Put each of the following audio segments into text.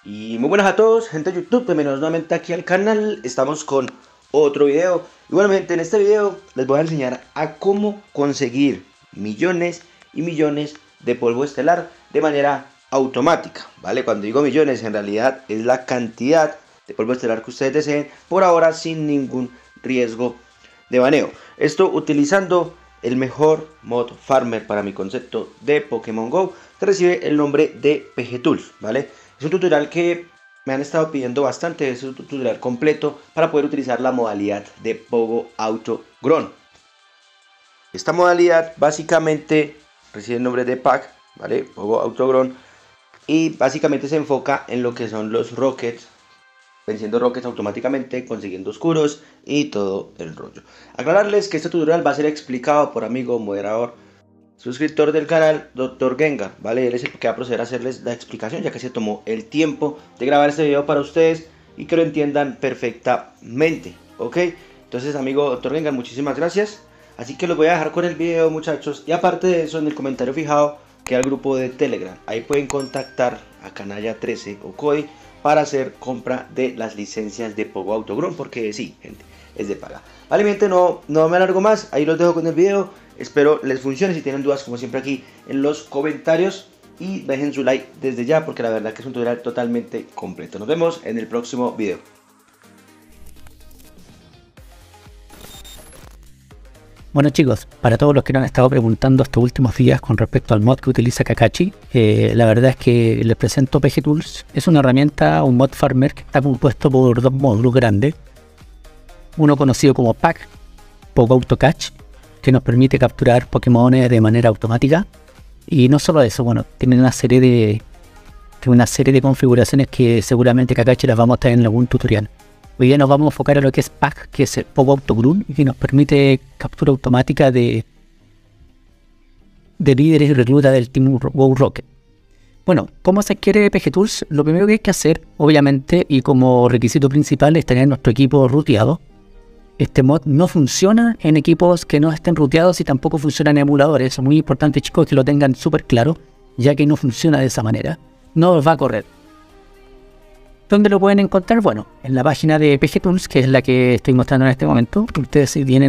Y muy buenas a todos, gente de YouTube, bienvenidos nuevamente aquí al canal. Estamos con otro video. Y bueno, gente, en este video les voy a enseñar a cómo conseguir millones y millones de polvo estelar de manera automática, ¿vale? Cuando digo millones, en realidad es la cantidad de polvo estelar que ustedes deseen, por ahora sin ningún riesgo de baneo. Esto utilizando el mejor mod farmer para mi concepto de Pokémon GO, que recibe el nombre de PG Tools, ¿vale? Es un tutorial que me han estado pidiendo bastante, es un tutorial completo para poder utilizar la modalidad de Pogo Auto Grown. Esta modalidad básicamente recibe el nombre de Pack, ¿vale? Pogo Auto Grown, y básicamente se enfoca en lo que son los Rockets, venciendo Rockets automáticamente, consiguiendo oscuros y todo el rollo. Aclararles que este tutorial va a ser explicado por amigo moderador, suscriptor del canal, Dr. Gengar, ¿vale? Él es el que va a proceder a hacerles la explicación, ya que se tomó el tiempo de grabar este video para ustedes y que lo entiendan perfectamente, ¿ok? Entonces, amigo Dr. Gengar, muchísimas gracias. Así que los voy a dejar con el video, muchachos. Y aparte de eso, en el comentario fijado queda el grupo de Telegram. Ahí pueden contactar a Canalla 13 o Cody para hacer compra de las licencias de Pogo Auto Grown, porque sí, gente, es de paga. Vale, mi gente, no me alargo más. Ahí los dejo con el video. Espero les funcione. Si tienen dudas, como siempre, aquí en los comentarios. Y dejen su like desde ya, porque la verdad que es un tutorial totalmente completo. Nos vemos en el próximo video. Bueno chicos, para todos los que nos han estado preguntando estos últimos días con respecto al mod que utiliza Kakashi, la verdad es que les presento PG Tools. Es una herramienta, un mod farmer que está compuesto por dos módulos grandes. Uno conocido como Pack, Pogo Auto Catch, que nos permite capturar Pokémon de manera automática. Y no solo eso, bueno, tiene una serie de configuraciones que seguramente Kakashi las vamos a tener en algún tutorial. Hoy día nos vamos a enfocar a lo que es Pack, que es el Pogo Auto Grown, y que nos permite captura automática de líderes y reclutas del Team Go Rocket. Bueno, ¿cómo se adquiere PG Tools? Lo primero que hay que hacer, obviamente, y como requisito principal, es tener nuestro equipo ruteado. Este mod no funciona en equipos que no estén ruteados y tampoco funciona en emuladores. Es muy importante, chicos, que lo tengan súper claro, ya que no funciona de esa manera. No va a correr. ¿Dónde lo pueden encontrar? Bueno, en la página de PG Tools, que es la que estoy mostrando en este momento. Ustedes si vienen,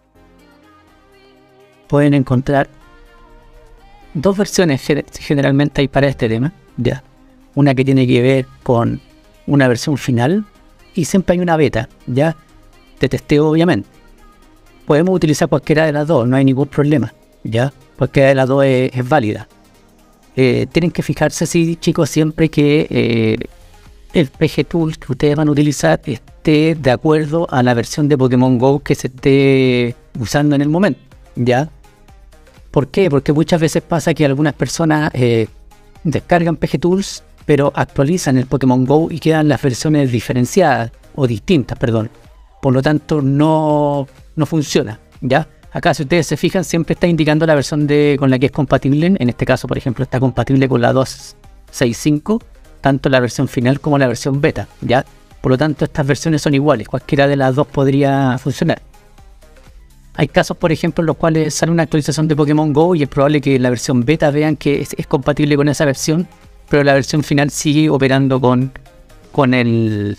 pueden encontrar dos versiones generalmente hay para este tema, ya. Una que tiene que ver con una versión final y siempre hay una beta, ya, de testeo obviamente. Podemos utilizar cualquiera de las dos, no hay ningún problema, ya. Cualquiera de las dos es válida. Tienen que fijarse, sí, chicos, siempre que el PG Tool que ustedes van a utilizar esté de acuerdo a la versión de Pokémon GO que se esté usando en el momento, ¿ya? ¿Por qué? Porque muchas veces pasa que algunas personas descargan PG Tools, pero actualizan el Pokémon GO y quedan las versiones diferenciadas, o distintas, perdón. Por lo tanto, no funciona, ¿ya? Acá, si ustedes se fijan, siempre está indicando la versión con la que es compatible. En este caso, por ejemplo, está compatible con la 2.6.5, tanto la versión final como la versión beta, ¿ya? Por lo tanto, estas versiones son iguales, cualquiera de las dos podría funcionar. Hay casos, por ejemplo, en los cuales sale una actualización de Pokémon GO y es probable que la versión beta vean que es compatible con esa versión, pero la versión final sigue operando con el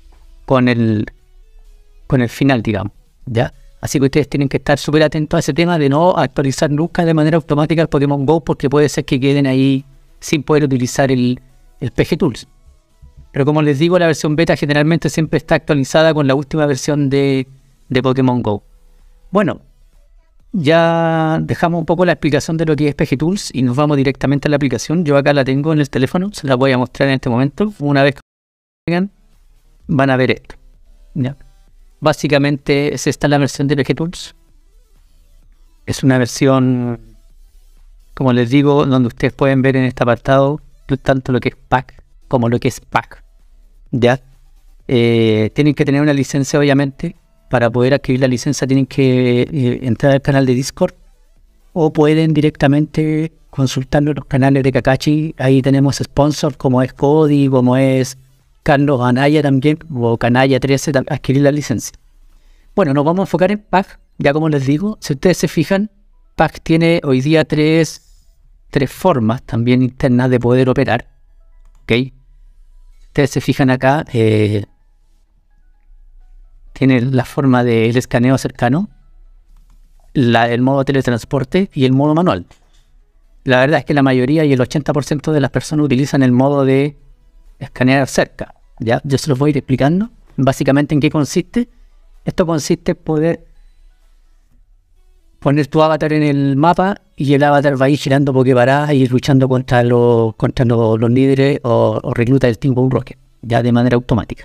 final, digamos, ¿ya? Así que ustedes tienen que estar súper atentos a ese tema de no actualizar nunca de manera automática el Pokémon GO, porque puede ser que queden ahí sin poder utilizar el PG Tools. Pero como les digo, la versión beta generalmente siempre está actualizada con la última versión de Pokémon GO. Bueno, ya dejamos un poco la explicación de lo que es PG Tools y nos vamos directamente a la aplicación. Yo acá la tengo en el teléfono, se la voy a mostrar en este momento. Una vez que vengan, van a ver esto, ¿ya? Básicamente es esta la versión de PG Tools. Es una versión, como les digo, donde ustedes pueden ver en este apartado tanto lo que es Pack como lo que es Pack, ¿ya? Tienen que tener una licencia, obviamente. Para poder adquirir la licencia tienen que entrar al canal de Discord, o pueden directamente consultando los canales de Kakashi. Ahí tenemos sponsors como es Cody, como es Carlos Anaya también, o Canalla 13, adquirir la licencia. Bueno, nos vamos a enfocar en Pack. Ya como les digo, si ustedes se fijan, Pack tiene hoy día tres formas también internas de poder operar, ¿ok? ustedes se fijan acá, tiene la forma del escaneo cercano, el modo teletransporte y el modo manual. La verdad es que la mayoría y el 80% de las personas utilizan el modo de escanear cerca. ¿Ya? Yo se los voy a ir explicando básicamente en qué consiste. Esto consiste en poder poner tu avatar en el mapa y el avatar va a ir girando poképaradas y ir luchando contra los líderes o reclutas del Team Bow Rocket, ya de manera automática.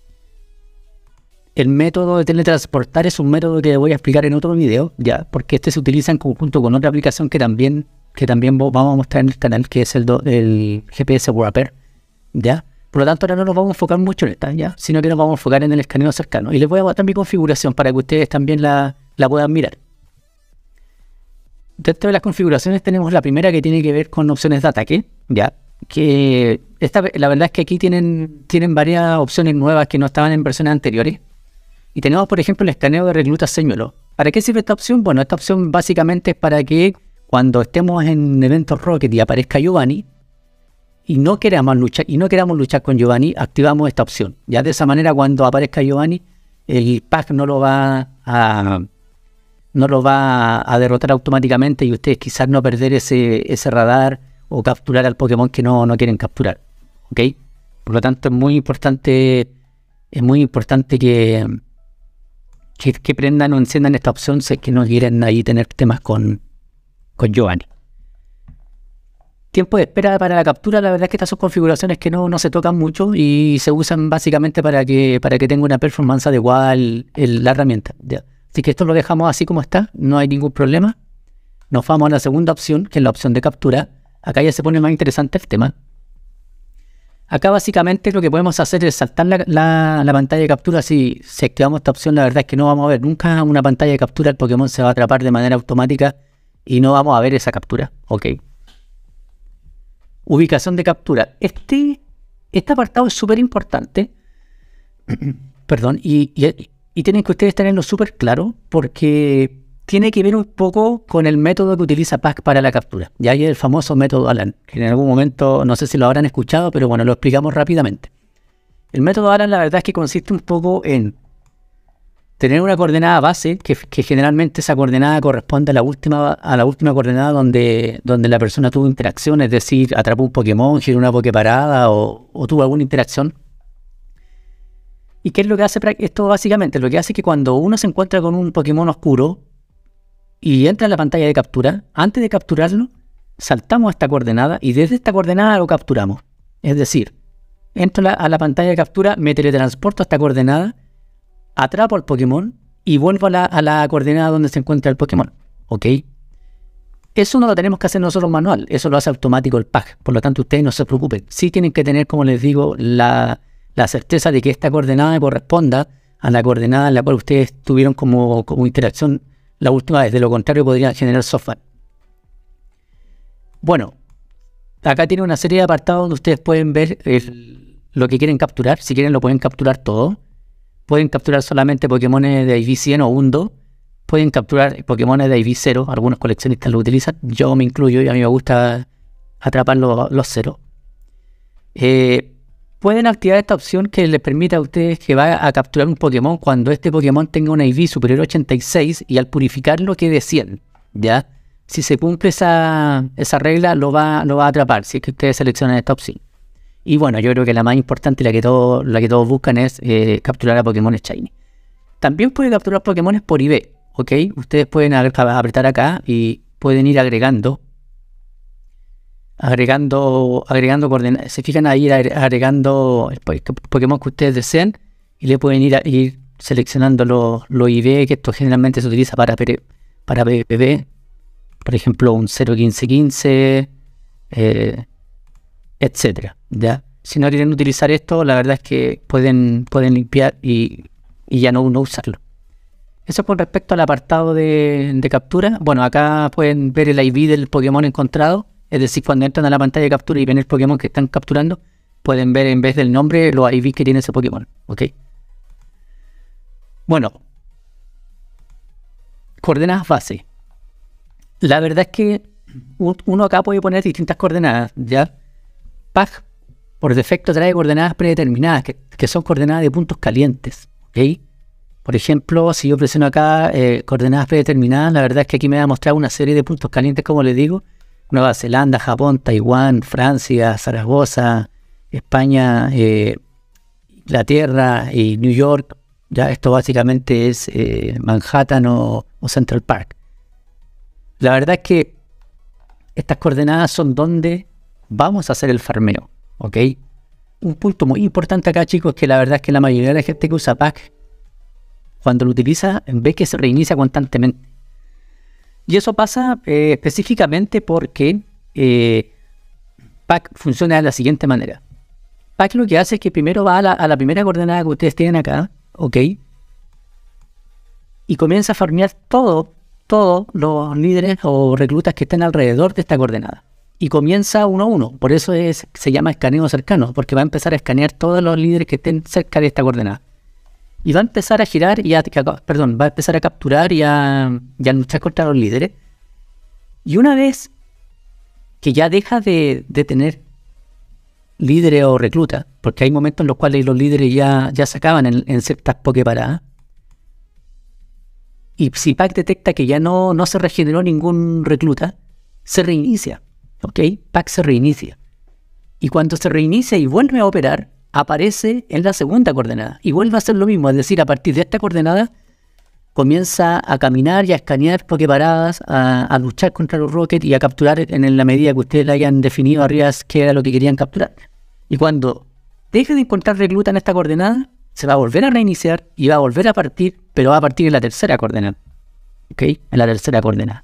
El método de teletransportar es un método que voy a explicar en otro video, ya, porque este se utiliza en conjunto con otra aplicación que también vamos a mostrar en el canal, que es el GPS Wrapper, ya. Por lo tanto, ahora no nos vamos a enfocar mucho en esta, ya, sino que nos vamos a enfocar en el escaneo cercano. Y les voy a mostrar mi configuración para que ustedes también la puedan mirar. Dentro de las configuraciones tenemos la primera que tiene que ver con opciones de ataque, ya, que la verdad es que aquí tienen varias opciones nuevas que no estaban en versiones anteriores. Y tenemos, por ejemplo, el escaneo de reclutas señuelos. ¿Para qué sirve esta opción? Bueno, esta opción básicamente es para que cuando estemos en eventos Rocket y aparezca Giovanni y no queramos luchar con Giovanni, activamos esta opción. Ya de esa manera, cuando aparezca Giovanni, el pack no lo va a derrotar automáticamente y ustedes quizás no perder ese radar o capturar al Pokémon que no quieren capturar. ¿Ok? Por lo tanto, es muy importante que prendan o enciendan esta opción si es que no quieren ahí tener temas con Giovanni. Tiempo de espera para la captura, la verdad es que estas son configuraciones que no se tocan mucho y se usan básicamente para que tenga una performance adecuada la herramienta. ¿Ya? Así que esto lo dejamos así como está, no hay ningún problema. Nos vamos a la segunda opción, que es la opción de captura. Acá ya se pone más interesante el tema. Acá básicamente lo que podemos hacer es saltar la pantalla de captura. Si activamos esta opción, la verdad es que no vamos a ver nunca una pantalla de captura. El Pokémon se va a atrapar de manera automática y no vamos a ver esa captura. Ok. Ubicación de captura. Este apartado es súper importante. Perdón. Y tienen que ustedes tenerlo súper claro porque tiene que ver un poco con el método que utiliza Pack para la captura. Ya hay el famoso método Alan, que en algún momento no sé si lo habrán escuchado, pero bueno, lo explicamos rápidamente. El método Alan la verdad es que consiste un poco en tener una coordenada base, que generalmente esa coordenada corresponde a la última coordenada donde la persona tuvo interacción, es decir, atrapó un Pokémon, giró una Poképarada o tuvo alguna interacción. ¿Y qué es lo que hace esto básicamente? Lo que hace es que cuando uno se encuentra con un Pokémon oscuro y entra en la pantalla de captura, antes de capturarlo, saltamos a esta coordenada y desde esta coordenada lo capturamos. Es decir, entro a la pantalla de captura, me teletransporto a esta coordenada, atrapo al Pokémon y vuelvo a la coordenada donde se encuentra el Pokémon. ¿Ok? Eso no lo tenemos que hacer nosotros manual, eso lo hace automático el pack. Por lo tanto, ustedes no se preocupen. Sí tienen que tener, como les digo, la certeza de que esta coordenada corresponda a la coordenada en la cual ustedes tuvieron como interacción la última vez. De lo contrario, podrían generar software. Bueno, acá tiene una serie de apartados donde ustedes pueden ver lo que quieren capturar. Si quieren, lo pueden capturar todo. Pueden capturar solamente Pokémon de IV 100 o Hundo. Pueden capturar Pokémon de IV 0. Algunos coleccionistas lo utilizan. Yo me incluyo y a mí me gusta atrapar los 0. Pueden activar esta opción que les permite a ustedes que va a capturar un Pokémon cuando este Pokémon tenga una IV superior a 86 y al purificarlo quede 100, ¿ya? Si se cumple esa regla, lo va a atrapar, si es que ustedes seleccionan esta opción. Y bueno, yo creo que la más importante y la que todos buscan es capturar a Pokémon Shiny. También puede capturar Pokémon por IV, ¿ok? Ustedes pueden apretar acá y pueden ir agregando coordenadas. Se fijan ahí agregando el Pokémon que ustedes deseen y le pueden ir seleccionando los IV, que esto generalmente se utiliza para PvP. Por ejemplo, un 0.15.15, etcétera, ¿ya? Si no quieren utilizar esto, la verdad es que pueden limpiar y ya no usarlo. Eso con respecto al apartado de captura. Bueno, acá pueden ver el IV del Pokémon encontrado. Es decir, cuando entran a la pantalla de captura y ven el Pokémon que están capturando, pueden ver en vez del nombre los IV que tiene ese Pokémon. ¿Ok? Bueno. Coordenadas base. La verdad es que uno acá puede poner distintas coordenadas, ¿ya? Pack por defecto trae coordenadas predeterminadas, que son coordenadas de puntos calientes, ¿ok? Por ejemplo, si yo presiono acá coordenadas predeterminadas, la verdad es que aquí me va a mostrar una serie de puntos calientes, como les digo. Nueva Zelanda, Japón, Taiwán, Francia, Zaragoza, España, Inglaterra y New York. Ya esto básicamente es Manhattan o Central Park. La verdad es que estas coordenadas son donde vamos a hacer el farmeo, ¿ok? Un punto muy importante acá, chicos, es que la verdad es que la mayoría de la gente que usa Pack, cuando lo utiliza, ve que se reinicia constantemente. Y eso pasa específicamente porque Pack funciona de la siguiente manera. Pack lo que hace es que primero va a la primera coordenada que ustedes tienen acá, ¿ok? Y comienza a farmear todos los líderes o reclutas que estén alrededor de esta coordenada. Y comienza uno a uno. Por eso se llama escaneo cercano, porque va a empezar a escanear todos los líderes que estén cerca de esta coordenada. Y va a empezar a girar va a empezar a capturar y a luchar contra los líderes. Y una vez que ya deja de tener líderes o reclutas, porque hay momentos en los cuales los líderes ya se acaban en ciertas poképaradas, y si Pack detecta que ya no se regeneró ningún recluta, se reinicia, ¿ok? Pack se reinicia. Y cuando se reinicia y vuelve a operar, aparece en la segunda coordenada y vuelve a hacer lo mismo, es decir, a partir de esta coordenada comienza a caminar y a escanear poképaradas, a luchar contra los rockets y a capturar en la medida que ustedes le hayan definido arriba qué era lo que querían capturar. Y cuando deje de encontrar recluta en esta coordenada, se va a volver a reiniciar y va a volver a partir, pero va a partir en la tercera coordenada, ¿ok? En la tercera coordenada.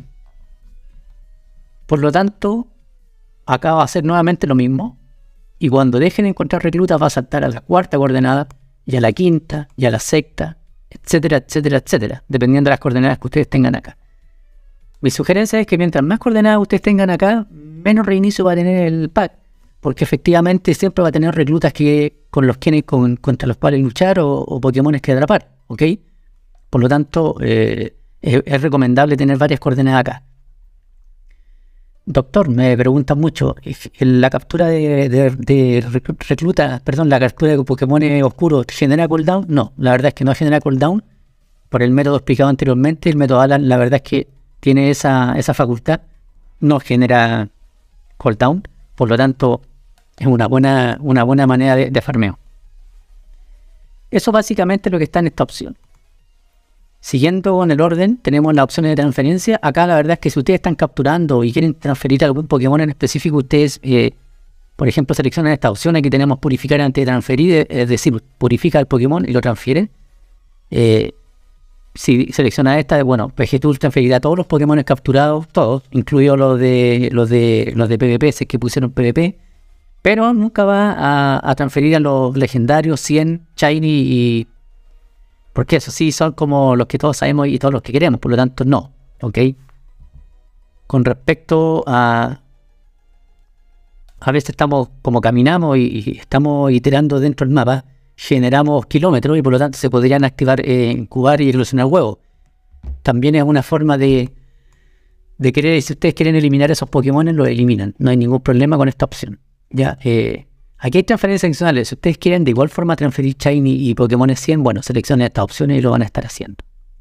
Por lo tanto, acá va a hacer nuevamente lo mismo. Y cuando dejen de encontrar reclutas va a saltar a la cuarta coordenada, y a la quinta, y a la sexta, etcétera, etcétera, etcétera, dependiendo de las coordenadas que ustedes tengan acá. Mi sugerencia es que mientras más coordenadas ustedes tengan acá, menos reinicio va a tener el pack, porque efectivamente siempre va a tener reclutas contra los cuales luchar o Pokémones que atrapar, ¿ok? Por lo tanto, es recomendable tener varias coordenadas acá. Doctor, me preguntan mucho, ¿la captura de reclutas, la captura de Pokémon oscuros genera cooldown? No, la verdad es que no genera cooldown por el método explicado anteriormente. El método Alan, la verdad es que tiene esa facultad, no genera cooldown, por lo tanto es una buena manera de farmeo. Eso básicamente es lo que está en esta opción. Siguiendo con el orden, tenemos las opciones de transferencia. Acá la verdad es que si ustedes están capturando y quieren transferir algún Pokémon en específico, ustedes, por ejemplo, seleccionan esta opción. Aquí tenemos purificar antes de transferir, es decir, purifica el Pokémon y lo transfieren. Si selecciona esta, bueno, PGTool transferirá todos los Pokémon capturados, todos, incluidos los de PvP, si es que pusieron PvP, pero nunca va a transferir a los legendarios, 100, Shiny y... porque eso sí son como los que todos sabemos y todos los que queremos, por lo tanto no, ¿ok? Con respecto a veces estamos, como caminamos y estamos iterando dentro del mapa, generamos kilómetros y por lo tanto se podrían activar, incubar y eclosionar huevos. También es una forma de querer, si ustedes quieren eliminar esos Pokémon, los eliminan, no hay ningún problema con esta opción. Ya, aquí hay transferencias adicionales. Si ustedes quieren de igual forma transferir Shiny y Pokémon 100, bueno, seleccionen estas opciones y lo van a estar haciendo.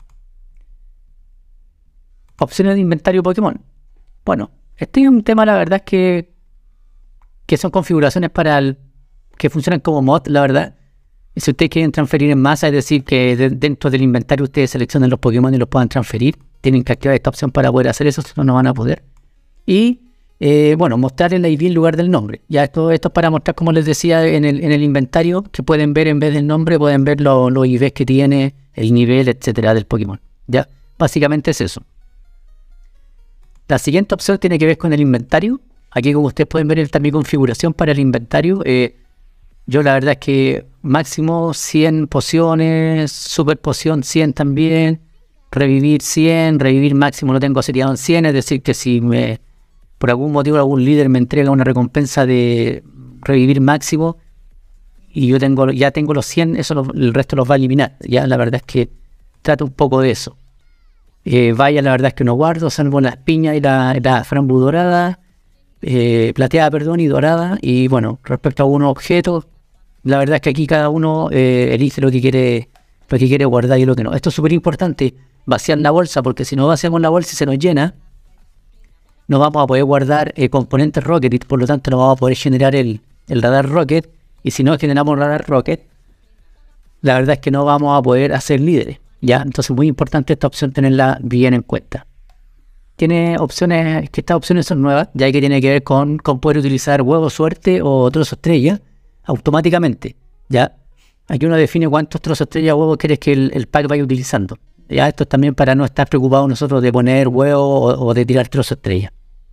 Opciones de inventario Pokémon. Bueno, este es un tema, la verdad es que son configuraciones que funcionan como mod, la verdad. Y si ustedes quieren transferir en masa, es decir, que dentro del inventario ustedes seleccionen los Pokémon y los puedan transferir, tienen que activar esta opción para poder hacer eso, si no, no van a poder. Y bueno, mostrar el ID en lugar del nombre. Ya esto es para mostrar, como les decía, en el inventario, que pueden ver en vez del nombre, pueden ver los IVs que tiene, el nivel, etcétera, del Pokémon. Ya, básicamente es eso. La siguiente opción tiene que ver con el inventario. Aquí, como ustedes pueden ver, está mi configuración para el inventario. Yo la verdad es que máximo 100 pociones, super poción 100 también, revivir 100, revivir máximo lo tengo seriado en 100, es decir que si por algún motivo algún líder me entrega una recompensa de revivir máximo y yo ya tengo los 100, el resto los va a eliminar. Ya la verdad es que trato un poco de eso. La verdad es que no guardo, salvo las piñas y la frambu dorada. plateada, perdón, y dorada. Y bueno, respecto a unos objetos, la verdad es que aquí cada uno elige lo que quiere guardar y lo que no. Esto es súper importante, vaciar la bolsa, porque si no vaciamos la bolsa y se nos llena, no vamos a poder guardar componentes Rocket y por lo tanto no vamos a poder generar el radar Rocket. Y si no generamos radar Rocket, la verdad es que no vamos a poder hacer líderes, ¿ya? Entonces muy importante esta opción tenerla bien en cuenta. Tiene opciones, que estas opciones son nuevas, ya que tiene que ver con poder utilizar huevo suerte o trozo estrella automáticamente, ¿ya? Aquí uno define cuántos trozos estrella o huevos quieres que el pack vaya utilizando. Ya, esto es también para no estar preocupados nosotros de poner huevo o de tirar trozo estrella.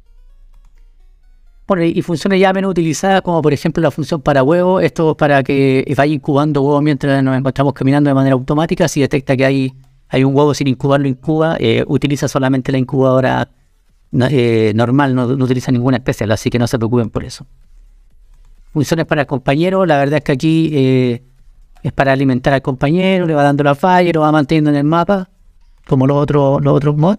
Bueno, y funciones ya menos utilizadas, como por ejemplo la función para huevo. Esto es para que vaya incubando huevos mientras nos encontramos caminando de manera automática. Si detecta que hay un huevo sin incubar, lo incuba. Utiliza solamente la incubadora normal, no utiliza ninguna especial, así que no se preocupen por eso. Funciones para el compañero, la verdad es que aquí es para alimentar al compañero, le va dando la falla, lo va manteniendo en el mapa, como los otros mods.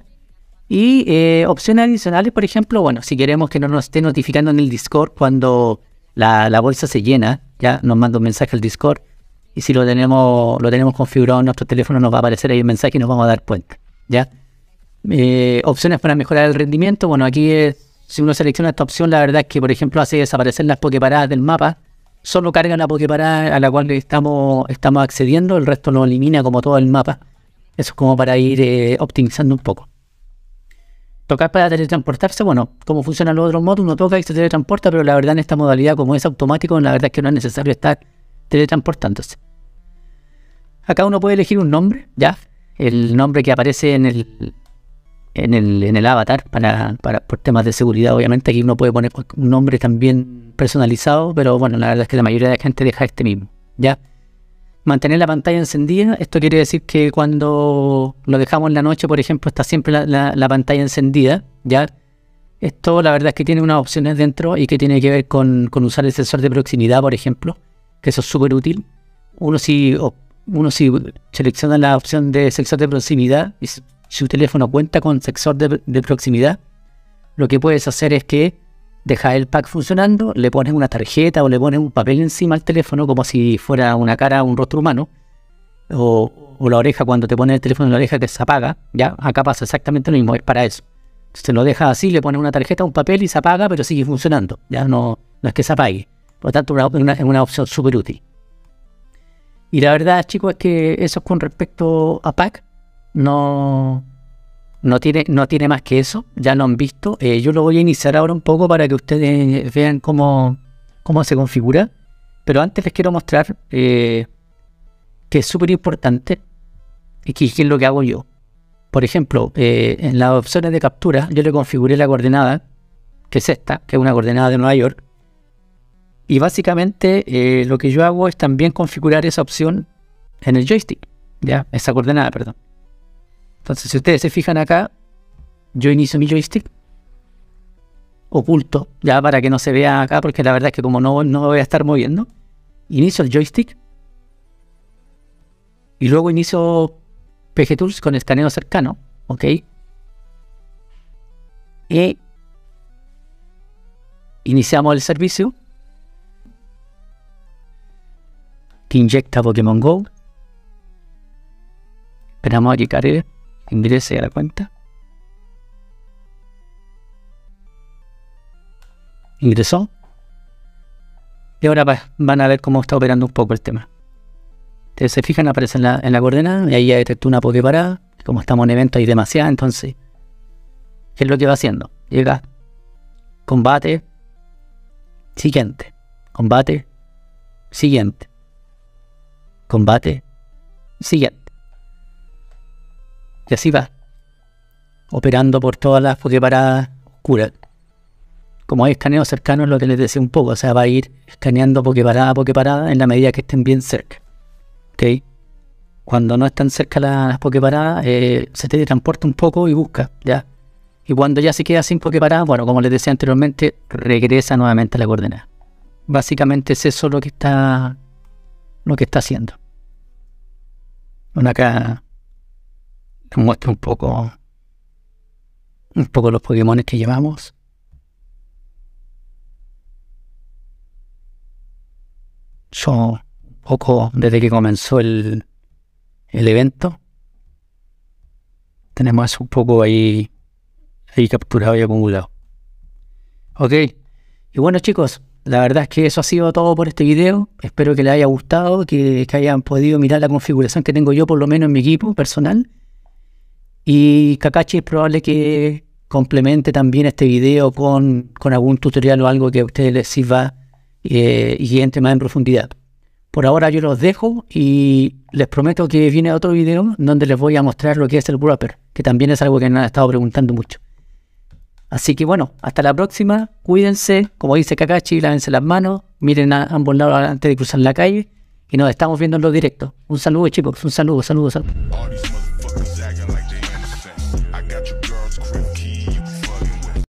Y opciones adicionales, por ejemplo, bueno, si queremos que no nos esté notificando en el Discord cuando la bolsa se llena, ya nos manda un mensaje al Discord. Y si lo tenemos configurado en nuestro teléfono, nos va a aparecer ahí el mensaje y nos vamos a dar cuenta, ¿ya? Opciones para mejorar el rendimiento, bueno, aquí si uno selecciona esta opción, la verdad es que, por ejemplo, hace desaparecer las poképaradas del mapa. Solo carga la poképarada a la cual estamos accediendo, el resto lo elimina como todo el mapa. Eso es como para ir optimizando un poco. Tocar para teletransportarse, bueno, como funcionan los otros modos, uno toca y se teletransporta, pero la verdad en esta modalidad, como es automático, la verdad es que no es necesario estar teletransportándose. Acá uno puede elegir un nombre, ya, el nombre que aparece en el avatar por temas de seguridad. Obviamente aquí uno puede poner un nombre también personalizado, pero bueno, la verdad es que la mayoría de la gente deja este mismo, ¿ya? Mantener la pantalla encendida, esto quiere decir que cuando lo dejamos en la noche, por ejemplo, está siempre la pantalla encendida, ¿ya? Esto la verdad es que tiene unas opciones dentro y que tiene que ver con usar el sensor de proximidad, por ejemplo, que eso es súper útil. Uno si selecciona la opción de sensor de proximidad y su teléfono cuenta con sensor de proximidad, lo que puedes hacer es que dejas el pack funcionando, le pones una tarjeta o le pones un papel encima al teléfono como si fuera una cara, un rostro humano, o la oreja, cuando te pones el teléfono en la oreja que se apaga, ya, acá pasa exactamente lo mismo, es para eso. Entonces lo dejas así, le pones una tarjeta, un papel y se apaga, pero sigue funcionando, ya no es que se apague. Por lo tanto, es una opción súper útil. Y la verdad, chicos, es que eso con respecto a pack, no tiene más que eso, ya lo han visto. Yo lo voy a iniciar ahora un poco para que ustedes vean cómo se configura. Pero antes les quiero mostrar que es súper importante y que es lo que hago yo. Por ejemplo, en las opciones de captura yo le configuré la coordenada, que es esta, que es una coordenada de Nueva York. Y básicamente lo que yo hago es también configurar esa opción en el joystick, ya, esa coordenada, perdón. Entonces, si ustedes se fijan acá, yo inicio mi joystick oculto, ya para que no se vea acá, porque la verdad es que como no voy a estar moviendo, inicio el joystick y luego inicio PG Tools con escaneo cercano, ¿ok? Y iniciamos el servicio que inyecta Pokémon Go. Esperamos a que cargue, ingrese a la cuenta. Ingresó. Y ahora van a ver cómo está operando un poco el tema. Ustedes se fijan, aparece en la coordenada y ahí ya detectó una Poképarada. Como estamos en evento hay demasiada, entonces, ¿qué es lo que va haciendo? Llega, combate, siguiente, combate, siguiente, combate, siguiente. Y así va, operando por todas las Poképaradas oscuras. Como hay escaneo cercano, es lo que les decía un poco, o sea, va a ir escaneando Poképarada a Poképarada en la medida que estén bien cerca. ¿Ok? Cuando no están cerca las Poképaradas, se teletransporta un poco y busca, ¿ya? Y cuando ya se queda sin Poképaradas, bueno, como les decía anteriormente, regresa nuevamente a la coordenada. Básicamente es eso lo que está haciendo. Bueno, acá les muestro un poco los Pokémones que llevamos. Yo, un poco desde que comenzó el evento, tenemos eso un poco ahí capturado y acumulado. Ok, y bueno chicos, la verdad es que eso ha sido todo por este video. Espero que les haya gustado, que hayan podido mirar la configuración que tengo yo por lo menos en mi equipo personal. Y Kakashi es probable que complemente también este video con algún tutorial o algo que a ustedes les sirva y entre más en profundidad. Por ahora yo los dejo y les prometo que viene otro video donde les voy a mostrar lo que es el wrapper, que también es algo que me han estado preguntando mucho. Así que bueno, hasta la próxima, cuídense, como dice Kakashi, lávense las manos, miren a ambos lados antes de cruzar la calle y nos estamos viendo en los directos. Un saludo chicos, un saludo.